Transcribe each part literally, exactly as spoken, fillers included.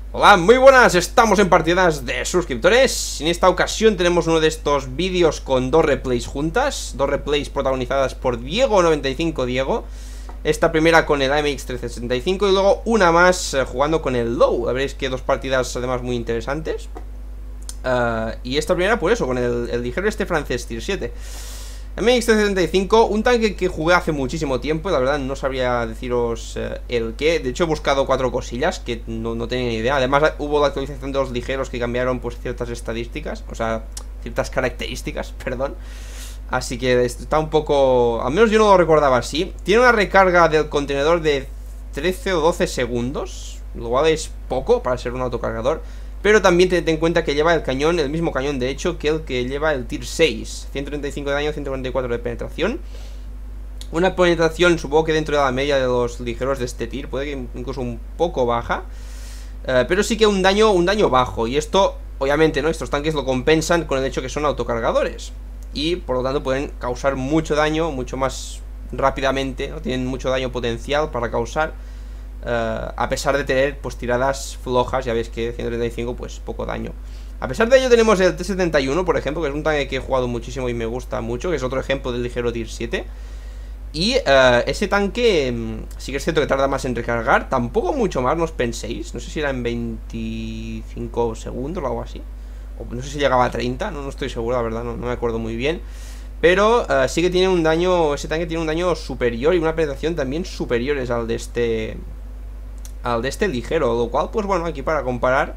Hola, muy buenas, estamos en partidas de suscriptores. En esta ocasión tenemos uno de estos vídeos con dos replays juntas. Dos replays protagonizadas por Diego noventa y cinco Diego. Esta primera con el A M X trece sesenta y cinco y luego una más eh, jugando con el Low. Veréis que dos partidas además muy interesantes. uh, Y esta primera pues eso, con el, el ligero este francés tier siete A M X trece sesenta y cinco, un tanque que jugué hace muchísimo tiempo y la verdad no sabría deciros eh, el qué. De hecho he buscado cuatro cosillas que no, no tenía ni idea. Además hubo la actualización de los ligeros que cambiaron pues ciertas estadísticas, o sea, ciertas características, perdón. Así que está un poco... al menos yo no lo recordaba así. Tiene una recarga del contenedor de trece o doce segundos, lo cual es poco para ser un autocargador. Pero también ten en cuenta que lleva el cañón, el mismo cañón de hecho que el que lleva el tier seis. ciento treinta y cinco de daño, ciento cuarenta y cuatro de penetración. Una penetración supongo que dentro de la media de los ligeros de este tier, puede que incluso un poco baja. uh, Pero sí que un daño, un daño bajo. Y esto, obviamente, ¿no? Estos tanques lo compensan con el hecho que son autocargadores. Y por lo tanto pueden causar mucho daño, mucho más rápidamente, ¿no? Tienen mucho daño potencial para causar. Uh, a pesar de tener pues tiradas flojas, ya veis que ciento treinta y cinco pues poco daño. A pesar de ello tenemos el T setenta y uno, por ejemplo, que es un tanque que he jugado muchísimo y me gusta mucho, que es otro ejemplo del ligero tier siete. Y uh, ese tanque um, sí que es cierto que tarda más en recargar, tampoco mucho más, no os penséis. No sé si era en veinticinco segundos o algo así, o no sé si llegaba a treinta, no, no estoy seguro, la verdad, no, no me acuerdo muy bien. Pero uh, sí que tiene un daño, ese tanque tiene un daño superior y una penetración también superiores al de este... al de este ligero, lo cual, pues bueno, aquí para comparar,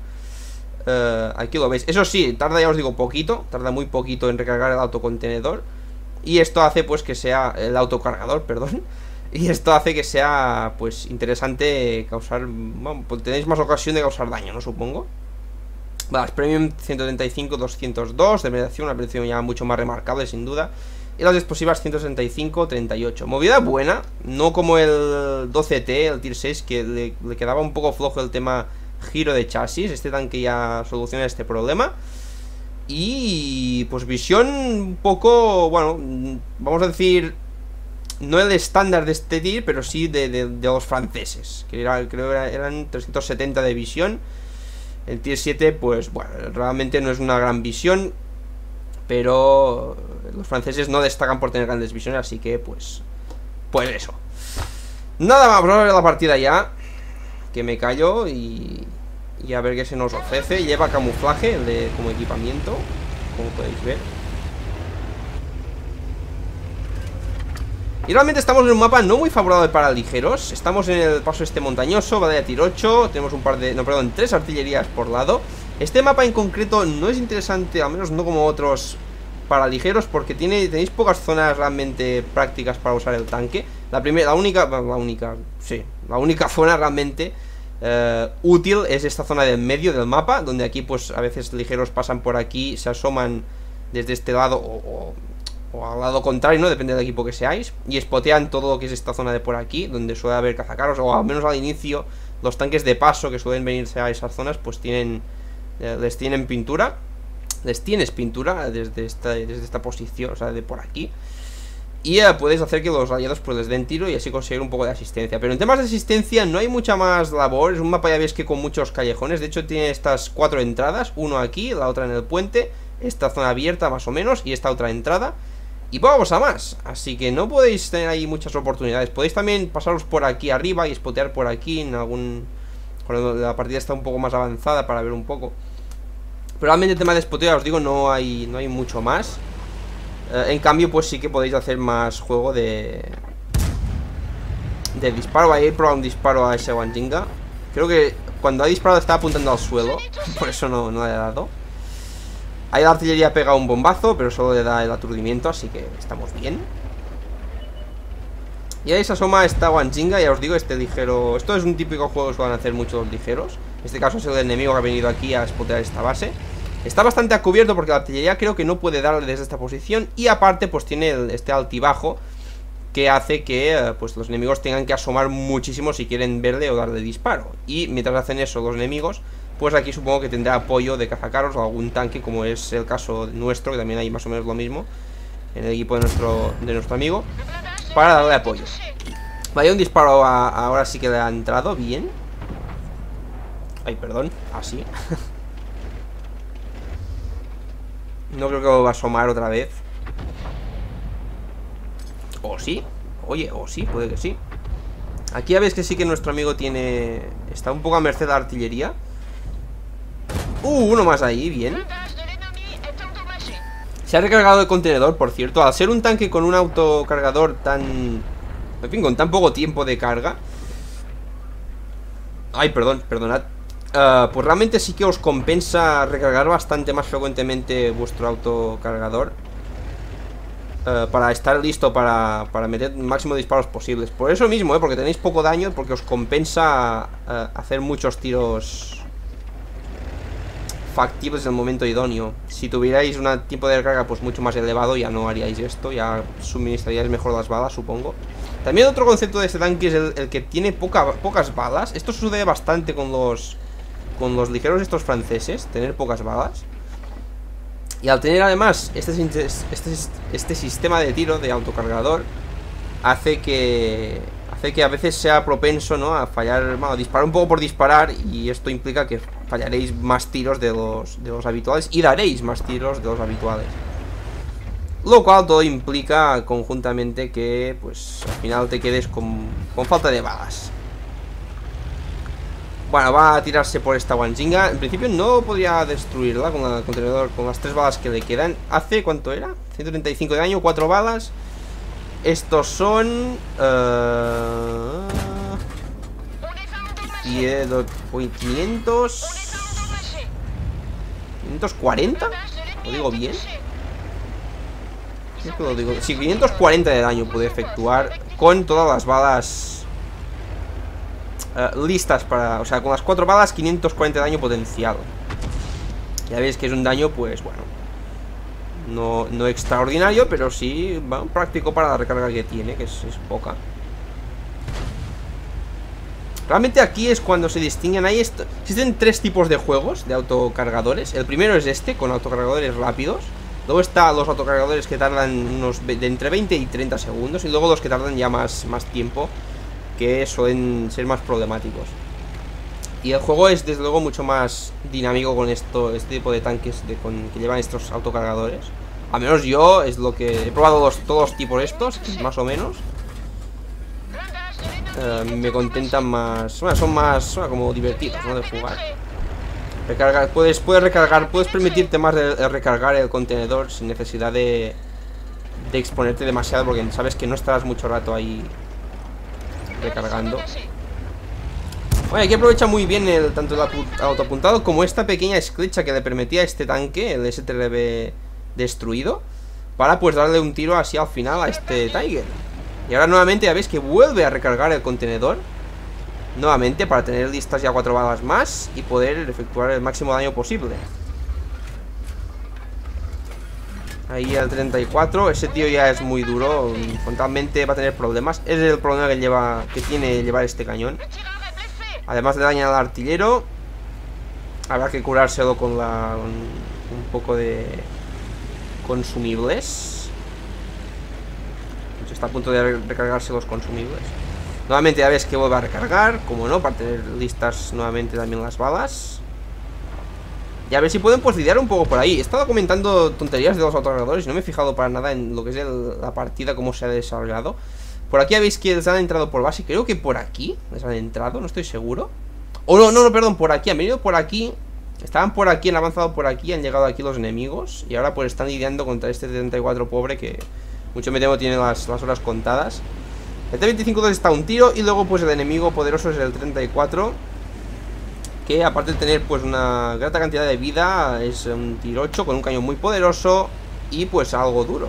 uh, aquí lo veis. Eso sí, tarda, ya os digo, poquito, tarda muy poquito en recargar el autocontenedor. Y esto hace, pues, que sea, el autocargador, perdón. Y esto hace que sea, pues, interesante causar, bueno, pues tenéis más ocasión de causar daño, ¿no? Supongo. Las Premium ciento treinta y cinco, doscientos dos, de penetración, una penetración ya mucho más remarcable, sin duda. Y las explosivas ciento sesenta y cinco, treinta y ocho. Movida buena, no como el doce T, el tier seis, que le, le quedaba un poco flojo el tema giro de chasis. Este tanque ya soluciona este problema. Y pues visión un poco, bueno, vamos a decir, no el estándar de este tier, pero sí de, de, de los franceses, que era, creo que eran trescientos setenta de visión. El tier siete, pues bueno, realmente no es una gran visión, pero los franceses no destacan por tener grandes visiones, así que pues Pues eso. Nada más, vamos a ver la partida ya, que me callo y, y a ver qué se nos ofrece. Lleva camuflaje de, como equipamiento, como podéis ver. Y realmente estamos en un mapa no muy favorable para ligeros. Estamos en el paso este montañoso, batalla tier ocho. Tenemos un par de, no, perdón, tres artillerías por lado. Este mapa en concreto no es interesante, al menos no como otros, para ligeros, porque tiene, tenéis pocas zonas realmente prácticas para usar el tanque. La primera, la única, la única, sí, la única zona realmente uh, útil es esta zona del medio del mapa, donde aquí pues a veces ligeros pasan por aquí, se asoman desde este lado o, o, o al lado contrario, ¿no? Depende del equipo que seáis, y spotean todo lo que es esta zona de por aquí, donde suele haber cazacarros, o al menos al inicio, los tanques de paso que suelen venirse a esas zonas, pues tienen, eh, les tienen pintura. Les tienes pintura desde esta, desde esta posición, o sea, de por aquí. Y uh, puedes hacer que los aliados pues les den tiro y así conseguir un poco de asistencia. Pero en temas de asistencia no hay mucha más labor. Es un mapa, ya veis, que con muchos callejones. De hecho tiene estas cuatro entradas, uno aquí, la otra en el puente, esta zona abierta más o menos, y esta otra entrada. Y vamos a más, así que no podéis tener ahí muchas oportunidades. Podéis también pasaros por aquí arriba y spotear por aquí en algún... cuando la partida está un poco más avanzada, para ver un poco. Pero realmente el tema de spoteo, os digo, no hay, no hay mucho más. eh, En cambio, pues sí que podéis hacer más juego de De disparo. Ahí he probado un disparo a ese Wanjinga. Creo que cuando ha disparado estaba apuntando al suelo, por eso no, no le he dado. Ahí la artillería pega un bombazo, pero solo le da el aturdimiento, así que estamos bien. Y ahí se asoma esta Wanjinga, ya os digo, este ligero. Esto es un típico juego que suelen hacer muchos ligeros. En este caso es el enemigo que ha venido aquí a spotear esta base. Está bastante a cubierto porque la artillería creo que no puede darle desde esta posición. Y aparte pues tiene el, este altibajo que hace que eh, pues los enemigos tengan que asomar muchísimo si quieren verle o darle disparo. Y mientras hacen eso los enemigos, pues aquí supongo que tendrá apoyo de cazacarros o algún tanque, como es el caso nuestro, que también hay más o menos lo mismo en el equipo de nuestro, de nuestro amigo, para darle apoyo. Vaya, un disparo a, ahora sí que le ha entrado bien. Ay, perdón, así. No creo que va a asomar otra vez. O sí, oye, o sí, puede que sí. Aquí ya ves que sí que nuestro amigo tiene... Está un poco a merced de la artillería. Uh, uno más ahí, bien. Se ha recargado el contenedor, por cierto. Al ser un tanque con un autocargador tan... En fin, con tan poco tiempo de carga. Ay, perdón, perdonad. Uh, pues realmente sí que os compensa recargar bastante más frecuentemente vuestro autocargador. Uh, para estar listo para, para meter el máximo de disparos posibles. Por eso mismo, ¿eh? Porque tenéis poco daño, porque os compensa uh, hacer muchos tiros factibles en el momento idóneo. Si tuvierais un tiempo de recarga pues mucho más elevado, ya no haríais esto, ya suministraríais mejor las balas, supongo. También otro concepto de este tanque es el, el que tiene poca, pocas balas. Esto sucede bastante con los con los ligeros estos franceses, tener pocas balas. Y al tener además este, este, este sistema de tiro de autocargador, hace que hace que a veces sea propenso, ¿no?, a fallar, bueno, disparar un poco por disparar. Y esto implica que fallaréis más tiros de los, de los habituales y daréis más tiros de los habituales. Lo cual todo implica conjuntamente que pues al final te quedes con, con falta de balas. Bueno, va a tirarse por esta Wanjinga. En principio no podría destruirla con el contenedor, con las tres balas que le quedan. ¿Hace cuánto era? ciento treinta y cinco de daño, cuatro balas. Estos son... Uh, quinientos... ¿quinientos cuarenta? ¿Lo digo bien? ¿Qué lo digo? Sí, quinientos cuarenta de daño puede efectuar con todas las balas... Uh, listas para... O sea, con las cuatro balas, quinientos cuarenta de daño potencial. Ya veis que es un daño, pues, bueno, No, no extraordinario, pero sí, bueno, práctico para la recarga que tiene, que es, es poca. Realmente aquí es cuando se distinguen. Ahí est existen tres tipos de juegos de autocargadores. El primero es este, con autocargadores rápidos. Luego están los autocargadores que tardan unos de entre veinte y treinta segundos. Y luego los que tardan ya más, más tiempo, que suelen ser más problemáticos. Y el juego es desde luego mucho más dinámico con esto, este tipo de tanques de, con, que llevan estos autocargadores. Al menos yo es lo que he probado los, todos los tipos estos, más o menos. Uh, me contentan más, bueno, son más bueno, como divertidos, ¿no?, de jugar. Recargar, puedes, puedes recargar, puedes permitirte más de, de recargar el contenedor sin necesidad de, de exponerte demasiado, porque sabes que no estarás mucho rato ahí recargando. Bueno, aquí aprovecha muy bien el, tanto el autoapuntado como esta pequeña esclecha que le permitía a este tanque, el S T R B destruido, para pues darle un tiro así al final a este Tiger. Y ahora nuevamente ya veis que vuelve a recargar el contenedor nuevamente para tener listas ya cuatro balas más y poder efectuar el máximo daño posible. Ahí al treinta y cuatro, ese tío ya es muy duro, frontalmente va a tener problemas. Ese es el problema que lleva, que tiene llevar este cañón. Además de dañar al artillero, habrá que curárselo con la, un, un poco de consumibles. Está a punto de recargarse los consumibles. Nuevamente ya ves que vuelve a recargar, como no, para tener listas nuevamente también las balas. Y a ver si pueden pues lidiar un poco por ahí. He estado comentando tonterías de los autocargadores y no me he fijado para nada en lo que es el, la partida, cómo se ha desarrollado. Por aquí ya veis que les han entrado por base. Creo que por aquí les han entrado, no estoy seguro. Oh, no, no, no, perdón, por aquí. Han venido por aquí. Estaban por aquí, han avanzado por aquí. Han llegado aquí los enemigos. Y ahora pues están lidiando contra este treinta y cuatro pobre que mucho me temo tiene las, las horas contadas. El T veinticinco dos está a un tiro. Y luego pues el enemigo poderoso es el treinta y cuatro, que aparte de tener pues una grata cantidad de vida, es un tirocho con un cañón muy poderoso y pues algo duro.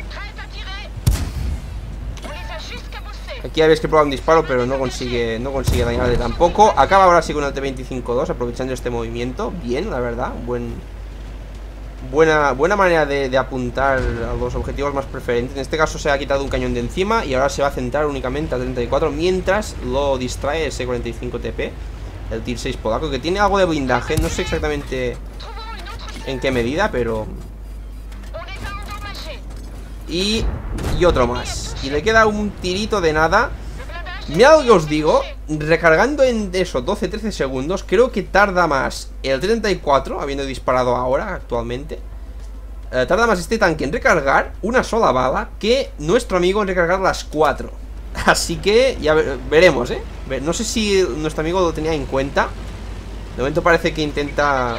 Aquí ya veis que prueba un disparo, pero no consigue no consigue dañarle tampoco. Acaba ahora sí con el T veinticinco dos, aprovechando este movimiento. Bien, la verdad, buen buena, buena manera de, de apuntar a los objetivos más preferentes. En este caso se ha quitado un cañón de encima y ahora se va a centrar únicamente al treinta y cuatro, mientras lo distrae ese cuarenta y cinco T P, el Tier seis polaco, que tiene algo de blindaje. No sé exactamente en qué medida, pero... Y, y otro más. Y le queda un tirito de nada Mirad lo que os digo. Recargando en eso doce trece segundos, creo que tarda más el treinta y cuatro, habiendo disparado ahora, actualmente. eh, Tarda más este tanque en recargar una sola bala que nuestro amigo en recargar las cuatro. Así que ya veremos, eh no sé si nuestro amigo lo tenía en cuenta. De momento parece que intenta...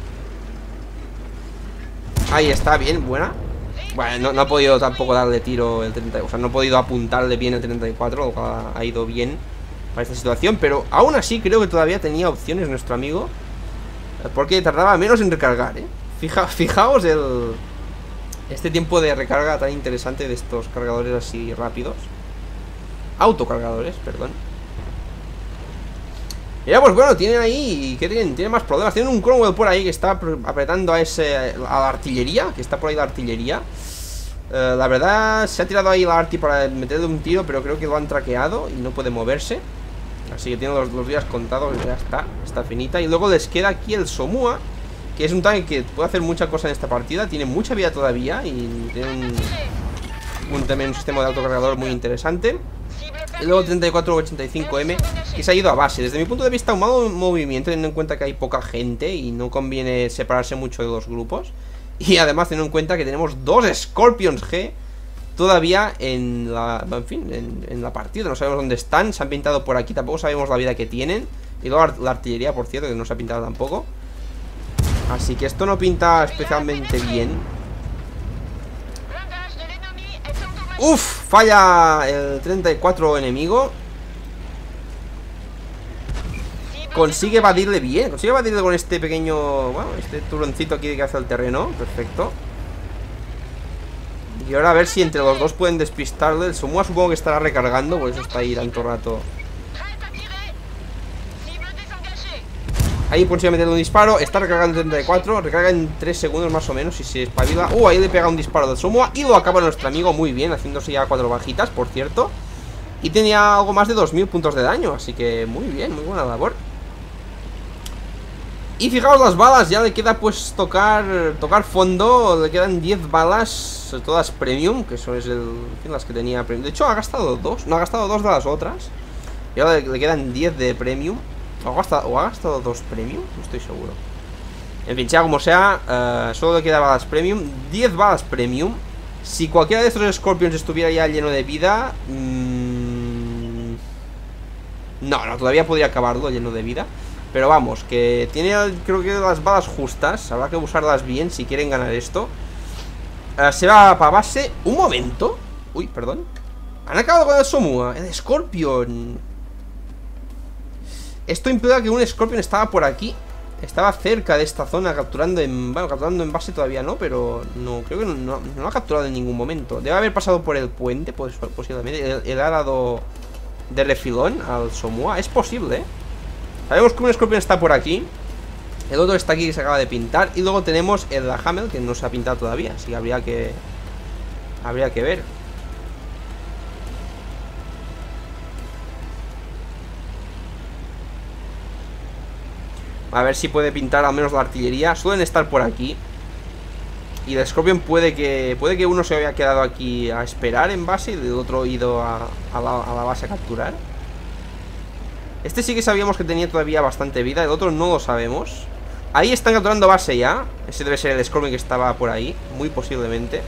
Ahí está, bien, buena. Bueno, no, no ha podido tampoco darle tiro el treinta. O sea, no ha podido apuntarle bien el treinta y cuatro, lo cual ha ido bien para esta situación. Pero aún así creo que todavía tenía opciones nuestro amigo, porque tardaba menos en recargar, ¿eh? Fija, fijaos el... este tiempo de recarga tan interesante de estos cargadores así rápidos. Autocargadores, perdón. Y ya, pues bueno, tienen ahí... ¿Qué tienen? Tienen más problemas. Tienen un Cromwell por ahí que está apretando a ese... a la artillería. Que está por ahí la artillería. uh, La verdad, se ha tirado ahí la arti para meterle un tiro, pero creo que lo han traqueado y no puede moverse. Así que tiene los, los días contados. Ya está, está finita. Y luego les queda aquí el Somua, que es un tanque que puede hacer mucha cosa en esta partida. Tiene mucha vida todavía y tiene un, un, también un sistema de autocargador muy interesante. Y luego treinta y cuatro ochenta y cinco M, que se ha ido a base. Desde mi punto de vista, un mal movimiento, teniendo en cuenta que hay poca gente y no conviene separarse mucho de los grupos. Y además teniendo en cuenta que tenemos dos Scorpions G todavía en la, en fin, en, en la partida. No sabemos dónde están, se han pintado por aquí, tampoco sabemos la vida que tienen. Y luego la artillería, por cierto, que no se ha pintado tampoco. Así que esto no pinta especialmente bien. Uf, falla el treinta y cuatro enemigo. Consigue evadirle bien. Consigue evadirle con este pequeño... Bueno, este turroncito aquí que hace el terreno. Perfecto. Y ahora a ver si entre los dos pueden despistarle. El Somua supongo que estará recargando, por eso está ahí tanto rato. Ahí consigue meterle un disparo. Está recargando treinta y cuatro. Recarga en tres segundos más o menos. Y se espabila. Uh, ahí le pega un disparo del Somua. Y lo acaba nuestro amigo muy bien. Haciéndose ya cuatro bajitas, por cierto. Y tenía algo más de dos mil puntos de daño. Así que muy bien, muy buena labor. Y fijaos las balas. Ya le queda pues tocar tocar fondo. Le quedan diez balas. Todas premium. Que son es el, las que tenía premium. De hecho ha gastado dos. No, ha gastado dos de las otras. Y ahora le, le quedan diez de premium. ¿O ha, gastado, ¿O ha gastado dos premium? No estoy seguro. En fin, sea como sea, uh, solo le queda balas premium. diez balas premium. Si cualquiera de estos Scorpions estuviera ya lleno de vida, mmm... No, no, todavía podría acabarlo lleno de vida. Pero vamos, que tiene creo que las balas justas. Habrá que usarlas bien si quieren ganar esto. uh, Se va para base. Un momento. Uy, perdón. Han acabado con el Somua. El Scorpion. Esto implica que un Scorpion estaba por aquí. Estaba cerca de esta zona capturando en... Bueno, capturando en base todavía no, pero no, creo que no, no, no lo ha capturado en ningún momento. Debe haber pasado por el puente, pues, posiblemente. Él ha dado de refilón al Somua. Es posible, ¿eh? Sabemos que un Scorpion está por aquí. El otro está aquí que se acaba de pintar. Y luego tenemos el la Hamel, que no se ha pintado todavía. Así que habría que... Habría que ver. A ver si puede pintar al menos la artillería. Suelen estar por aquí. Y el Scorpion puede que puede que uno se haya quedado aquí a esperar en base y el otro ido a, a, la, a la base a capturar. Este sí que sabíamos que tenía todavía bastante vida. El otro no lo sabemos. Ahí están capturando base ya. Ese debe ser el Scorpion que estaba por ahí. Muy posiblemente.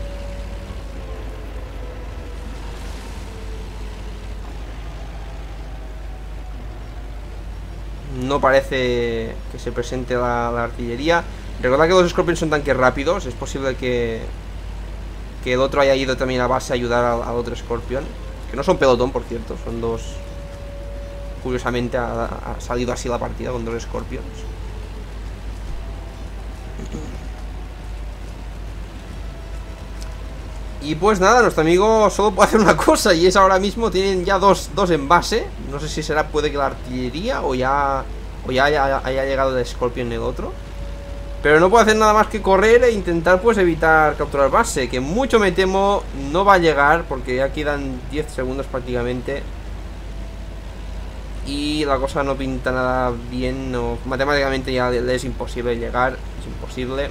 No parece que se presente la, la artillería. Recordad que los Scorpions son tanques rápidos. Es posible que Que el otro haya ido también a base a ayudar al, al otro Scorpion. Que no son pelotón, por cierto. Son dos. Curiosamente ha, ha salido así la partida con dos Scorpions. Y pues nada, nuestro amigo solo puede hacer una cosa. Y es ahora mismo, tienen ya dos, dos en base. No sé si será, puede que la artillería O ya, o ya haya, haya llegado el Scorpion en el otro. Pero no puede hacer nada más que correr e intentar pues evitar capturar base. Que mucho me temo no va a llegar, porque ya quedan diez segundos prácticamente. Y la cosa no pinta nada bien, no, matemáticamente ya le es imposible llegar. Es imposible.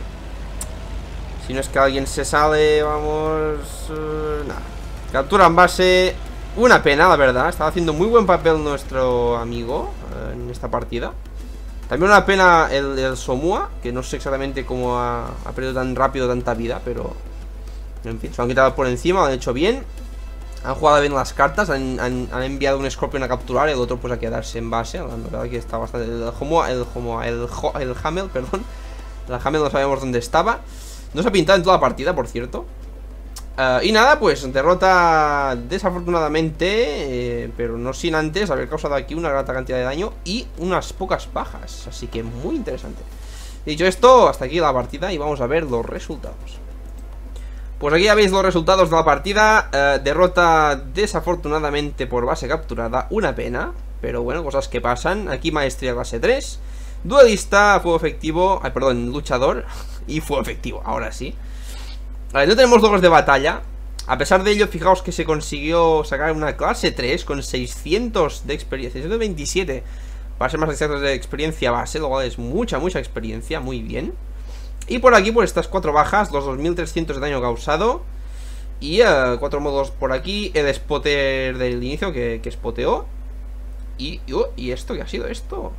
Si no es que alguien se sale, vamos... Uh, nada. Capturan base. Una pena, la verdad. Estaba haciendo muy buen papel nuestro amigo eh, en esta partida. También una pena el, el Somua, que no sé exactamente cómo ha, ha perdido tan rápido tanta vida, pero en fin, se lo han quitado por encima, lo han hecho bien. Han jugado bien las cartas, han, han, han enviado un Scorpion a capturar y el otro pues a quedarse en base. La verdad que está bastante... El Homua, el Homua, el, el Hamel, perdón. El Hamel no sabemos dónde estaba. No se ha pintado en toda la partida, por cierto. Uh, y nada, pues derrota desafortunadamente, eh, pero no sin antes haber causado aquí una gran cantidad de daño y unas pocas bajas. Así que muy interesante. Dicho esto, hasta aquí la partida y vamos a ver los resultados. Pues aquí ya veis los resultados de la partida. uh, Derrota desafortunadamente por base capturada. Una pena, pero bueno, cosas que pasan. Aquí maestría clase tres. Duelista, fuego efectivo. Ay, perdón, luchador. Y fuego efectivo, ahora sí. Vale, no tenemos logros de batalla. A pesar de ello, fijaos que se consiguió sacar una clase tres con seiscientos de experiencia, seiscientos veintisiete para ser más exactos de experiencia base, lo cual es mucha, mucha experiencia, muy bien. Y por aquí, por estas cuatro bajas, los dos mil trescientos de daño causado. Y uh, cuatro modos por aquí, el spotter del inicio que, que spoteó. Y, uh, ¿y esto qué ha sido esto?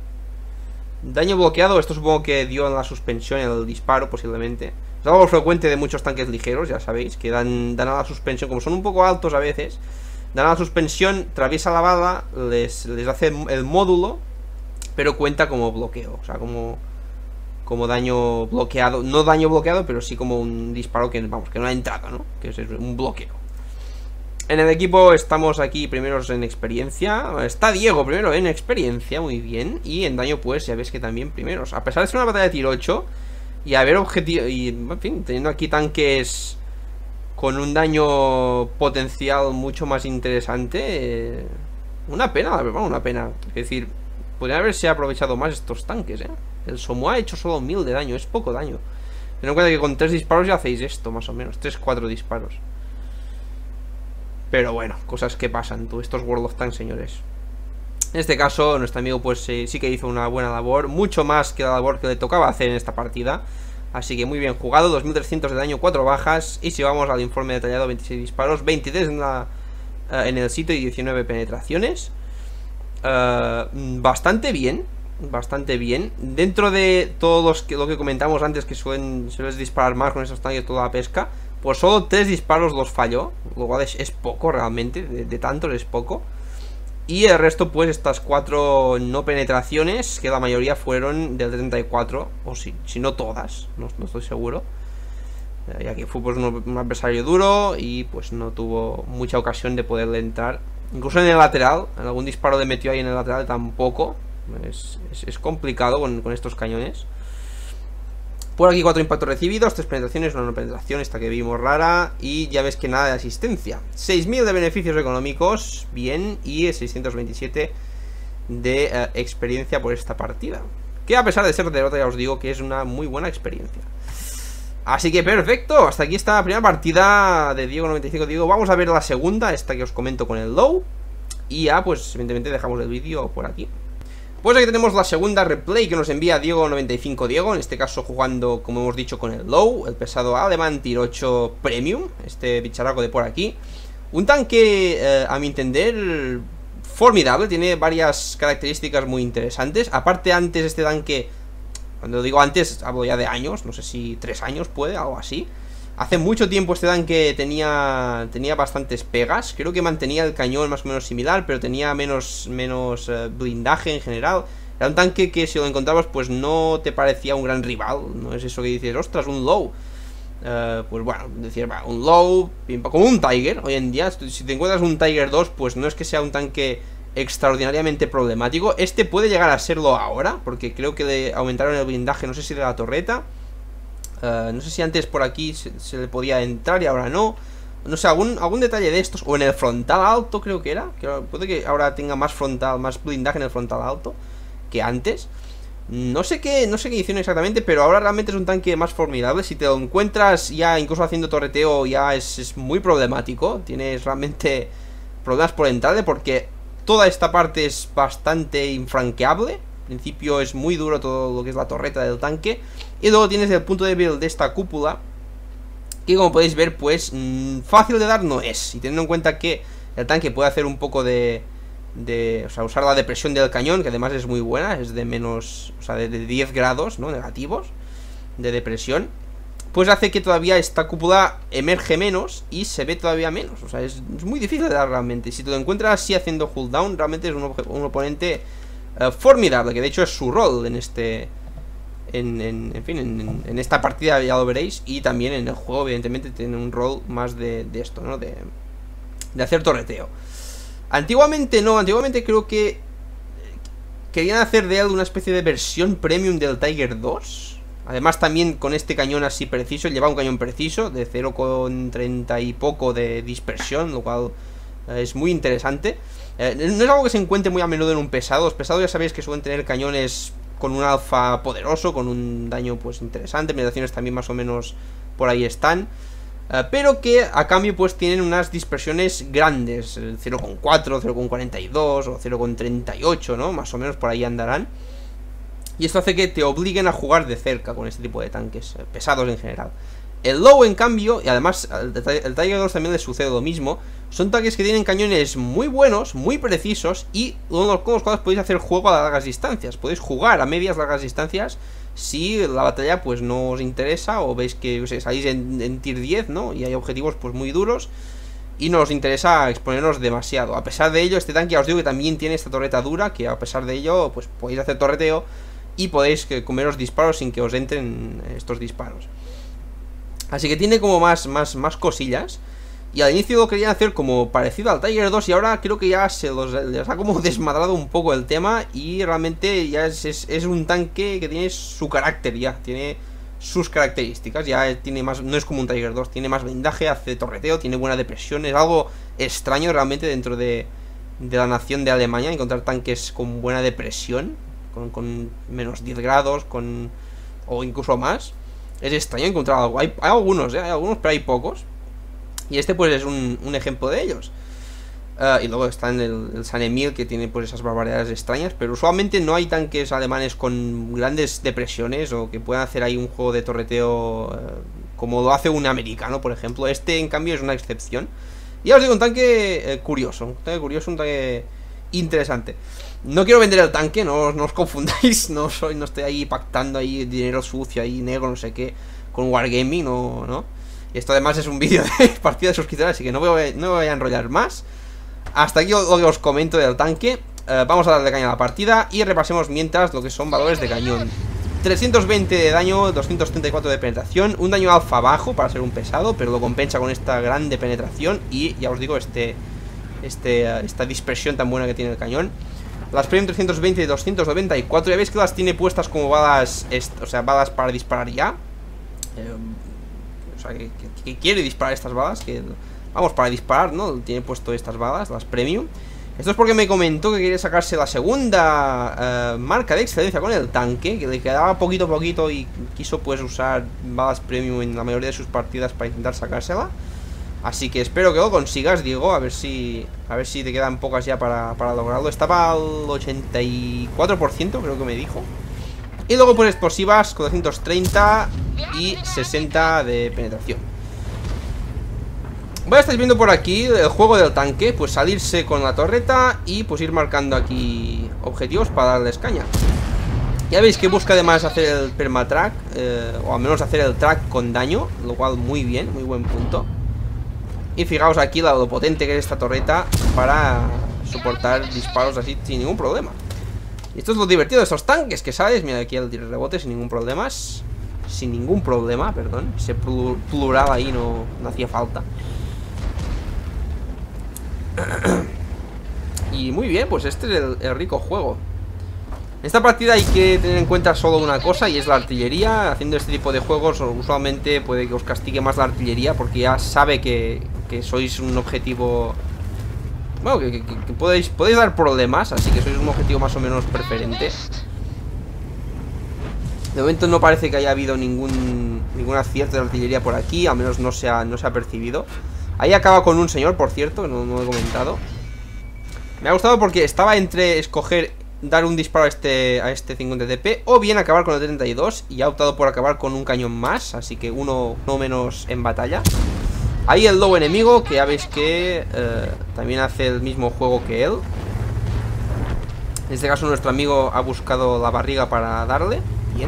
Daño bloqueado, esto supongo que dio en la suspensión, el disparo posiblemente. Es algo frecuente de muchos tanques ligeros, ya sabéis, que dan, dan a la suspensión, como son un poco altos a veces, dan a la suspensión, atraviesa la bala, les, les hace el módulo, pero cuenta como bloqueo, o sea, como, como daño bloqueado, no daño bloqueado, pero sí como un disparo que, vamos, que no ha entrado, ¿no? Que es un bloqueo. En el equipo estamos aquí primeros en experiencia. Está Diego primero en experiencia, muy bien. Y en daño pues ya ves que también primeros. A pesar de ser una batalla de tier ocho y haber objetivo, y en fin, teniendo aquí tanques con un daño potencial mucho más interesante, eh, una pena, la verdad, una pena. Es decir, podrían haberse aprovechado más estos tanques, ¿eh? El Somua ha hecho solo mil de daño, es poco daño. Ten en cuenta que con tres disparos ya hacéis esto, más o menos, tres cuatro disparos. Pero bueno, cosas que pasan, tú, estos World of Tanks, señores. En este caso, nuestro amigo pues eh, sí que hizo una buena labor, mucho más que la labor que le tocaba hacer en esta partida. Así que muy bien jugado, dos mil trescientos de daño, cuatro bajas. Y si vamos al informe detallado, veintiséis disparos, veintitrés en, la, uh, en el sitio y diecinueve penetraciones. uh, Bastante bien, bastante bien. Dentro de todo los que, lo que comentamos antes, que suelen, suelen disparar más con esos tanques toda la pesca, pues solo tres disparos los falló, lo cual es, es poco realmente, de, de tantos es poco. Y el resto pues estas cuatro no penetraciones, que la mayoría fueron del treinta y cuatro, o si, si no todas, no, no estoy seguro. Ya que fue pues un, un adversario duro y pues no tuvo mucha ocasión de poderle entrar. Incluso en el lateral, en algún disparo le metió ahí en el lateral tampoco. Es, es, es complicado con, con estos cañones. Por aquí cuatro impactos recibidos, tres penetraciones, una no penetración, esta que vimos rara. Y ya ves que nada de asistencia. seis mil de beneficios económicos, bien. Y seiscientos veintisiete de uh, experiencia por esta partida, que a pesar de ser derrota ya os digo que es una muy buena experiencia. Así que perfecto, hasta aquí está la primera partida de Diego noventa y cinco. Diego, vamos a ver la segunda, esta que os comento con el low. Y ya pues evidentemente dejamos el vídeo por aquí. Pues aquí tenemos la segunda replay que nos envía Diego noventa y cinco Diego, en este caso jugando, como hemos dicho, con el low, el pesado alemán tier ocho premium, este bicharraco de por aquí. Un tanque, eh, a mi entender, formidable, tiene varias características muy interesantes. Aparte, antes este tanque, cuando digo antes, hablo ya de años, no sé si tres años puede, algo así. Hace mucho tiempo este tanque tenía tenía bastantes pegas. Creo que mantenía el cañón más o menos similar, pero tenía menos, menos uh, blindaje en general. Era un tanque que si lo encontrabas pues no te parecía un gran rival. No es eso que dices, ostras, un low. Uh, pues bueno, decir, va, un low, como un Tiger. Hoy en día, si te encuentras un Tiger dos, pues no es que sea un tanque extraordinariamente problemático. Este puede llegar a serlo ahora, porque creo que le aumentaron el blindaje, no sé si de la torreta. Uh, no sé si antes por aquí se, se le podía entrar y ahora no. No sé, algún, algún detalle de estos. O en el frontal alto creo que era, que puede que ahora tenga más frontal, más blindaje en el frontal alto que antes. No sé qué, no sé qué hicieron exactamente, pero ahora realmente es un tanque más formidable. Si te lo encuentras ya incluso haciendo torreteo, ya es, es muy problemático. Tienes realmente problemas por entrarle, porque toda esta parte es bastante infranqueable. Al principio es muy duro todo lo que es la torreta del tanque. Y luego tienes el punto débil de esta cúpula, que como podéis ver pues mmm, fácil de dar no es. Y teniendo en cuenta que el tanque puede hacer un poco de... de o sea, usar la depresión del cañón, que además es muy buena, es de menos... o sea, de, de diez grados, ¿no? Negativos de depresión. Pues hace que todavía esta cúpula emerge menos y se ve todavía menos. O sea, es, es muy difícil de dar realmente. Si te lo encuentras así haciendo cooldown, realmente es un, un oponente uh, formidable, que de hecho es su rol en este... En, en, en fin, en, en esta partida ya lo veréis. Y también en el juego, evidentemente, tiene un rol más de, de esto, ¿no? De, de hacer torreteo. Antiguamente no, antiguamente creo que querían hacer de él una especie de versión premium del Tiger dos. Además también con este cañón así preciso, lleva un cañón preciso de cero coma treinta y poco de dispersión, lo cual eh, es muy interesante. eh, No es algo que se encuentre muy a menudo en un pesado. Los pesados ya sabéis que suelen tener cañones con un alfa poderoso, con un daño pues interesante, penetraciones también más o menos por ahí están, eh, pero que a cambio pues tienen unas dispersiones grandes, cero coma cuatro, cero coma cuarenta y dos o cero coma treinta y ocho, ¿no? Más o menos por ahí andarán. Y esto hace que te obliguen a jugar de cerca con este tipo de tanques, eh, pesados en general. El Low, en cambio, y además el, el Tiger dos también le sucede lo mismo, son tanques que tienen cañones muy buenos, muy precisos, y con los cuales podéis hacer juego a largas distancias. Podéis jugar a medias largas distancias si la batalla pues no os interesa, o veis que o sea, salís en, en tier diez, ¿no? Y hay objetivos pues muy duros y no os interesa exponeros demasiado. A pesar de ello, este tanque ya os digo que también tiene esta torreta dura, que a pesar de ello pues podéis hacer torreteo y podéis comeros disparos sin que os entren estos disparos. Así que tiene como más, más, más cosillas. Y al inicio lo querían hacer como parecido al Tiger dos, y ahora creo que ya se los les ha como desmadrado un poco el tema. Y realmente ya es, es, es un tanque que tiene su carácter ya, tiene sus características. Ya tiene más, no es como un Tiger dos, tiene más blindaje, hace torreteo, tiene buena depresión. Es algo extraño realmente dentro de, de la nación de Alemania encontrar tanques con buena depresión, Con, con menos diez grados, con o incluso más. Es extraño encontrar algo. Hay, hay algunos, ¿eh? Hay algunos, pero hay pocos. Y este pues es un, un ejemplo de ellos. uh, Y luego está en el, el San Emil, que tiene pues esas barbaridades extrañas. Pero usualmente no hay tanques alemanes con grandes depresiones, o que puedan hacer ahí un juego de torreteo uh, como lo hace un americano, por ejemplo. Este en cambio es una excepción. Y ya os digo, un tanque eh, curioso. Un tanque curioso, un tanque interesante. No quiero vender el tanque, no, no os confundáis. No soy, no estoy ahí pactando ahí dinero sucio, ahí negro, no sé qué, con Wargaming, no, no. Y esto además es un vídeo de partida de suscriptores, así que no me voy, no me voy a enrollar más. Hasta aquí lo que os comento del tanque. eh, Vamos a darle caña a la partida y repasemos mientras lo que son valores de cañón. Trescientos veinte de daño, doscientos treinta y cuatro de penetración. Un daño alfa bajo para ser un pesado, pero lo compensa con esta grande penetración. Y ya os digo, este, este, esta dispersión tan buena que tiene el cañón. Las Premium trescientos veinte y doscientos noventa y cuatro. Ya veis que las tiene puestas como balas, o sea, balas para disparar ya. eh, O sea, que, que, que quiere disparar estas balas, que vamos, para disparar, ¿no? Tiene puesto estas balas, las Premium. Esto es porque me comentó que quería sacarse la segunda uh, marca de excelencia con el tanque, que le quedaba poquito a poquito y quiso pues usar balas Premium en la mayoría de sus partidas para intentar sacársela. Así que espero que lo consigas, Diego. A ver si a ver si te quedan pocas ya para, para lograrlo. Estaba al ochenta y cuatro por ciento, creo que me dijo. Y luego pues explosivas con doscientos treinta y sesenta de penetración. Voy a estar viendo por aquí el juego del tanque, pues salirse con la torreta y pues ir marcando aquí objetivos para darles caña. Ya veis que busca además hacer el permatrack, eh, o al menos hacer el track con daño, lo cual muy bien, muy buen punto. Y fijaos aquí lo potente que es esta torreta para soportar disparos así sin ningún problema. Y esto es lo divertido de estos tanques, que sabes, mira aquí el rebote sin ningún problema. Sin ningún problema, perdón. Ese plural ahí no, no hacía falta. Y muy bien, pues este es el, el rico juego. En esta partida hay que tener en cuenta solo una cosa, y es la artillería. Haciendo este tipo de juegos usualmente puede que os castigue más la artillería, porque ya sabe que, que sois un objetivo... Bueno, que, que, que podéis, podéis dar problemas, así que sois un objetivo más o menos preferente. De momento no parece que haya habido ningún ningún acierto de artillería por aquí, al menos no se ha, no se ha percibido. Ahí acaba con un señor, por cierto, que no, no lo he comentado. Me ha gustado porque estaba entre escoger dar un disparo a este, a este cincuenta T P o bien acabar con el treinta y dos, y ha optado por acabar con un cañón más, así que uno no menos en batalla. Ahí el lobo enemigo, que ya veis que eh, también hace el mismo juego que él. En este caso nuestro amigo ha buscado la barriga para darle. Bien.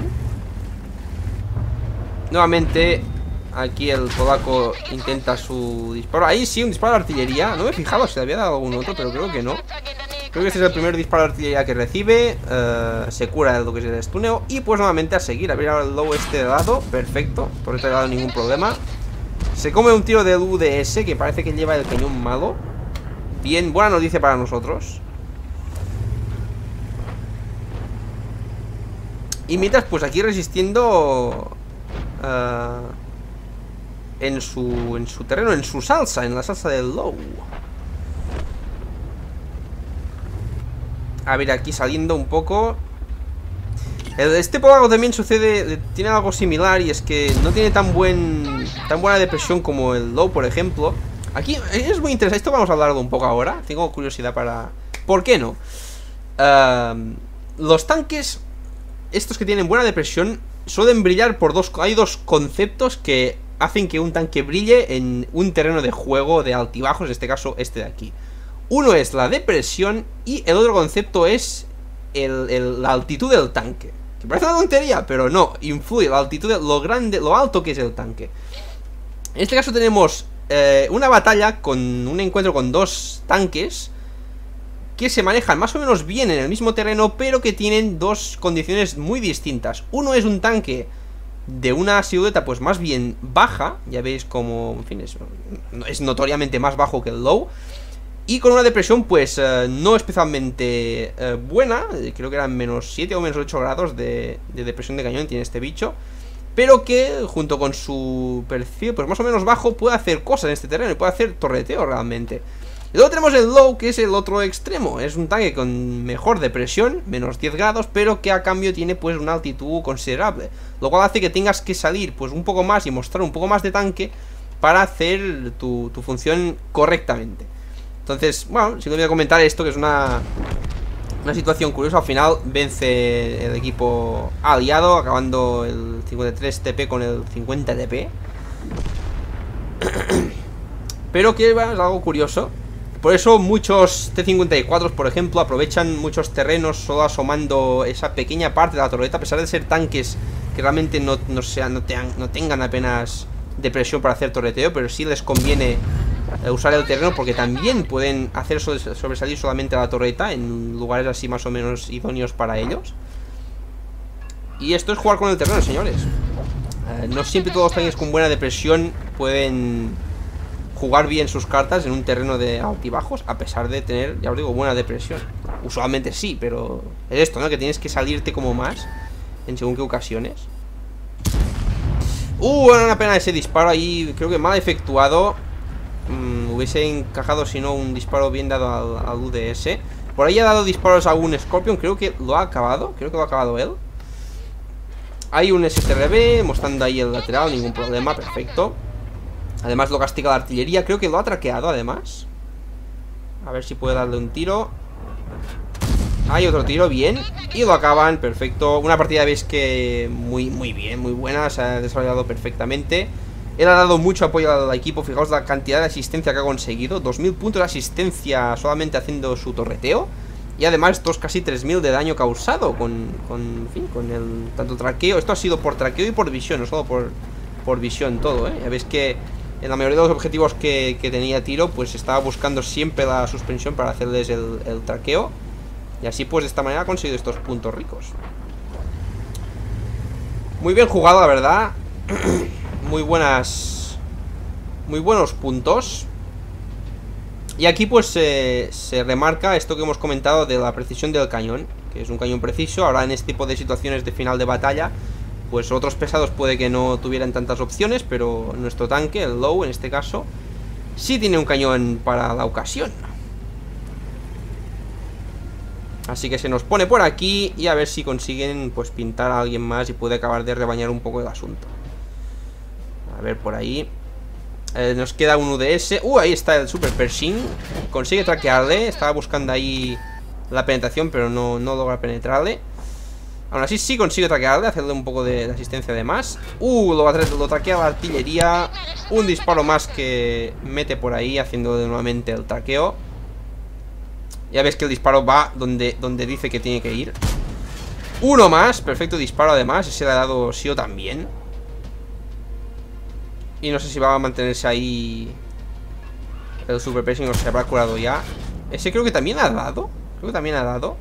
Nuevamente aquí el polaco intenta su disparo. Ahí sí, un disparo de artillería. No me he fijado si le había dado algún otro, pero creo que no. Creo que este es el primer disparo de artillería que recibe. uh, Se cura de lo que es el stuneo. Y pues nuevamente a seguir. A ver ahora el lobo este de lado. Perfecto, por este lado ningún problema. Se come un tiro del U D S, que parece que lleva el cañón malo. Bien, buena noticia para nosotros. Y mientras pues aquí resistiendo uh, En su, en su terreno, en su salsa, en la salsa del low. A ver, aquí saliendo un poco. Este polaco también sucede, tiene algo similar, y es que no tiene tan buen tan buena depresión como el low, por ejemplo. Aquí es muy interesante, esto vamos a hablarlo un poco ahora. Tengo curiosidad para... ¿Por qué no? Uh, los tanques, estos que tienen buena depresión, suelen brillar por dos... Hay dos conceptos que hacen que un tanque brille en un terreno de juego de altibajos, en este caso este de aquí. Uno es la depresión y el otro concepto es el, el, la altitud del tanque. Que parece una tontería, pero no, influye la altitud, de lo grande, lo alto que es el tanque. En este caso tenemos eh, una batalla con un encuentro con dos tanques que se manejan más o menos bien en el mismo terreno, pero que tienen dos condiciones muy distintas. Uno es un tanque de una silueta pues más bien baja, ya veis como, en fin, es, es notoriamente más bajo que el low, y con una depresión pues eh, no especialmente eh, buena. Creo que eran menos siete o menos ocho grados de, de depresión de cañón tiene este bicho, pero que junto con su perfil pues más o menos bajo puede hacer cosas en este terreno y puede hacer torreteo realmente. Y luego tenemos el low, que es el otro extremo. Es un tanque con mejor depresión, menos diez grados, pero que a cambio tiene pues una altitud considerable, lo cual hace que tengas que salir pues un poco más y mostrar un poco más de tanque para hacer tu, tu función correctamente. Entonces, bueno, sí que voy a comentar esto, que es una, una situación curiosa. Al final vence el equipo aliado, acabando el cincuenta y tres T P con el cincuenta T P. Pero que bueno, es algo curioso. Por eso muchos T cincuenta y cuatro, por ejemplo, aprovechan muchos terrenos solo asomando esa pequeña parte de la torreta, a pesar de ser tanques que realmente no, no, sean, no, tengan, no tengan apenas depresión para hacer torreteo, pero sí les conviene usar el terreno porque también pueden hacer sobresalir solamente la torreta en lugares así más o menos idóneos para ellos. Y esto es jugar con el terreno, señores. eh, No siempre todos los tanques con buena depresión pueden jugar bien sus cartas en un terreno de altibajos, a pesar de tener, ya os digo, buena depresión. Usualmente sí, pero es esto, ¿no? Que tienes que salirte como más en según qué ocasiones. Uh, bueno, una pena ese disparo ahí, creo que mal efectuado. mm, Hubiese encajado si no un disparo bien dado al, al U D S. Por ahí ha dado disparos a un Scorpion, creo que lo ha acabado, creo que lo ha acabado él. Hay un S S R B mostrando ahí el lateral, ningún problema, perfecto. Además lo castiga la artillería, creo que lo ha traqueado además. A ver si puede darle un tiro. Hay otro tiro, bien. Y lo acaban, perfecto. Una partida, veis que muy, muy bien, muy buena. Se ha desarrollado perfectamente. Él ha dado mucho apoyo al equipo. Fijaos la cantidad de asistencia que ha conseguido. dos mil puntos de asistencia solamente haciendo su torreteo. Y además estos casi tres mil de daño causado con, con, en fin, con el tanto traqueo. Esto ha sido por traqueo y por visión, no solo por, por visión todo, ¿eh? Ya veis que en la mayoría de los objetivos que, que tenía tiro, pues estaba buscando siempre la suspensión para hacerles el, el traqueo. Y así pues de esta manera ha conseguido estos puntos ricos. Muy bien jugado, la verdad. Muy buenas, muy buenos puntos. Y aquí pues eh, se remarca esto que hemos comentado de la precisión del cañón, que es un cañón preciso. Ahora en este tipo de situaciones de final de batalla, pues otros pesados puede que no tuvieran tantas opciones, pero nuestro tanque, el low en este caso, sí tiene un cañón para la ocasión. Así que se nos pone por aquí y a ver si consiguen pues pintar a alguien más y puede acabar de rebañar un poco el asunto. A ver por ahí. eh, Nos queda un U D S. Uh, ahí está el Super Pershing. Consigue traquearle. Estaba buscando ahí la penetración, pero no, no logra penetrarle. Aún así sí consigue traquearle, hacerle un poco de, de asistencia de más. Uh, lo, lo traquea la artillería. Un disparo más que mete por ahí, haciendo nuevamente el traqueo. Ya ves que el disparo va donde, donde dice que tiene que ir. Uno más, perfecto disparo además. Ese le ha dado Sio también. Y no sé si va a mantenerse ahí el super pressing o se habrá curado ya. Ese creo que también ha dado. Creo que también ha dado.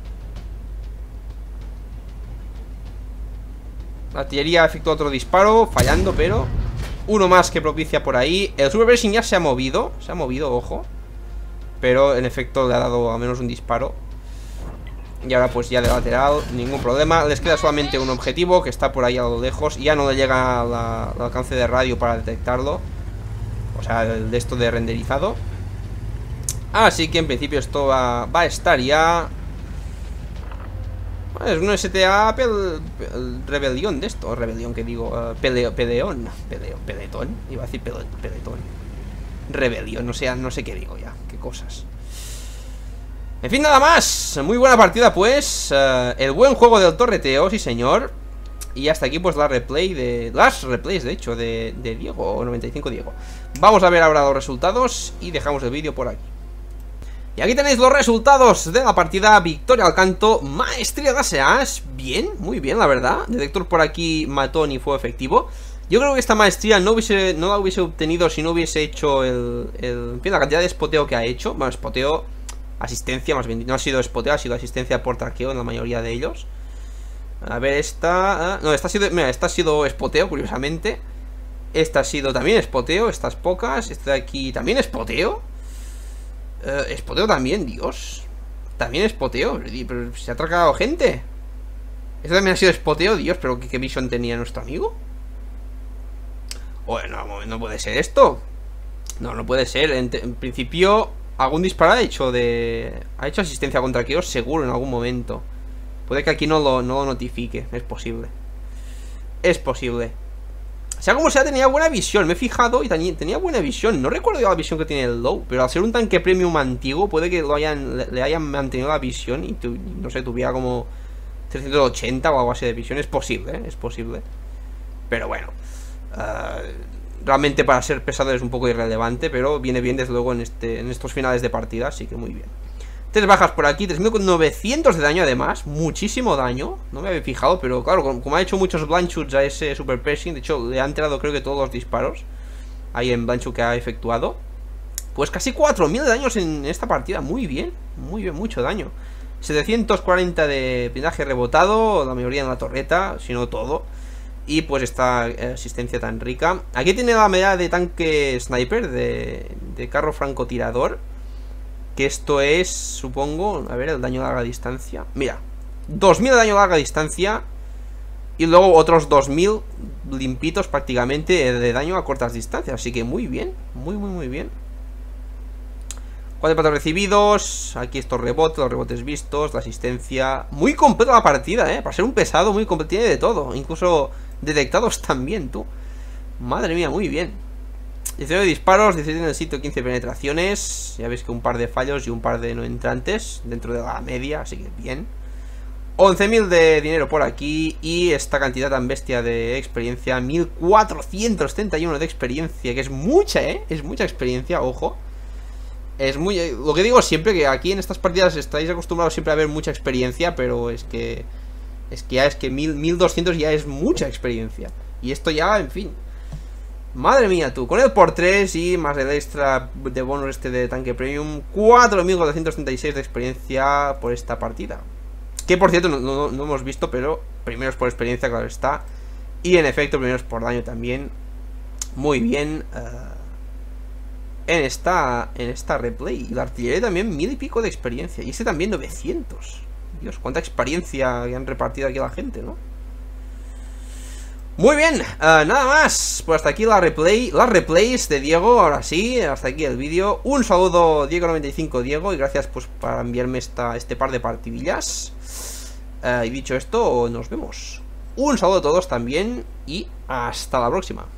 La artillería ha efectuado otro disparo, fallando, pero uno más que propicia por ahí. El super pressing ya se ha movido. Se ha movido, ojo. Pero en efecto le ha dado al menos un disparo. Y ahora pues ya de lateral, ningún problema. Les queda solamente un objetivo que está por ahí a lo lejos. Y ya no le llega la, el alcance de radio para detectarlo. O sea, el de esto de renderizado. Así que en principio esto va, va a estar ya. Es un S T A pel, pel, rebelión de esto. Rebelión que digo, uh, peleo, peleón peleo, peletón, iba a decir pele, peletón. Rebelión, no sé, no sé qué digo ya. Qué cosas. En fin, nada más. Muy buena partida pues, uh, el buen juego del torreteo, sí señor. Y hasta aquí pues la replay de... Las replays de hecho de, de Diego, noventa y cinco Diego. Vamos a ver ahora los resultados y dejamos el vídeo por aquí. Y aquí tenéis los resultados de la partida. Victoria al canto, maestría de aseas. Bien, muy bien la verdad. Detector por aquí mató ni fue efectivo. Yo creo que esta maestría no, hubiese, no la hubiese obtenido si no hubiese hecho el, el... En fin, la cantidad de spoteo que ha hecho. Bueno, spoteo, asistencia más bien. No ha sido spoteo, ha sido asistencia por traqueo en la mayoría de ellos. A ver, esta... No, esta ha sido... Mira, esta ha sido spoteo, curiosamente. Esta ha sido también spoteo, estas pocas. Esta de aquí también spoteo. Uh, Espoteo también, Dios. También espoteo, pero se ha atracado gente. Esto también ha sido espoteo, Dios. Pero ¿qué, qué visión tenía nuestro amigo? Bueno, no, no puede ser esto. No, no puede ser. En, en principio, algún disparo ha hecho de... Ha hecho asistencia contra Kios seguro en algún momento. Puede que aquí no lo, no lo notifique. Es posible. Es posible. Sea como sea, tenía buena visión. Me he fijado y tenía buena visión. No recuerdo ya la visión que tiene el Low, pero al ser un tanque premium antiguo, puede que lo hayan, le hayan mantenido la visión y tu, no sé, tuviera como trescientos ochenta o algo así de visión. Es posible, ¿eh? Es posible. Pero bueno, uh, realmente para ser pesado es un poco irrelevante, pero viene bien desde luego en, este, en estos finales de partida, así que muy bien. Tres bajas por aquí, tres mil novecientos de daño además. Muchísimo daño, no me había fijado. Pero claro, como, como ha hecho muchos blanchuts a ese super pressing, de hecho le han entrado creo que todos los disparos ahí en blanchut que ha efectuado. Pues casi cuatro mil de daños en esta partida. Muy bien, muy bien, mucho daño. Setecientos cuarenta de blindaje rebotado, la mayoría en la torreta, si no todo. Y pues esta asistencia tan rica. Aquí tiene la medalla de tanque sniper, de, de carro francotirador. Que esto es, supongo, a ver, el daño a larga distancia. Mira, dos mil de daño a larga distancia. Y luego otros dos mil limpitos prácticamente de daño a cortas distancias. Así que muy bien, muy, muy, muy bien. Cuatro patos recibidos. Aquí estos rebotes, los rebotes vistos, la asistencia. Muy completa la partida, eh. Para ser un pesado, muy completo, tiene de todo. Incluso detectados también, tú. Madre mía, muy bien. diecinueve disparos, diecisiete en el sitio, quince penetraciones. Ya veis que un par de fallos y un par de no entrantes dentro de la media, así que bien. once mil de dinero por aquí. Y esta cantidad tan bestia de experiencia, mil cuatrocientos treinta y uno de experiencia. Que es mucha, ¿eh? Es mucha experiencia, ojo. Es muy... Lo que digo siempre, que aquí en estas partidas estáis acostumbrados siempre a ver mucha experiencia. Pero es que... Es que ya es que mil doscientos ya es mucha experiencia. Y esto ya, en fin... Madre mía tú, con el por tres y más el extra de bonus este de tanque premium, cuatro mil cuatrocientos treinta y seis de experiencia por esta partida. Que por cierto no, no, no hemos visto, pero primeros por experiencia, claro está. Y en efecto, primeros por daño también. Muy bien. Uh, en esta en esta replay. Y la artillería también mil y pico de experiencia. Y este también novecientos. Dios, cuánta experiencia que han repartido aquí a la gente, ¿no? Muy bien, uh, nada más. Pues hasta aquí la replay, las replays de Diego. Ahora sí, hasta aquí el vídeo. Un saludo Diego noventa y cinco Diego. Y gracias pues para enviarme esta, este par de partidillas. uh, Y dicho esto, nos vemos. Un saludo a todos también. Y hasta la próxima.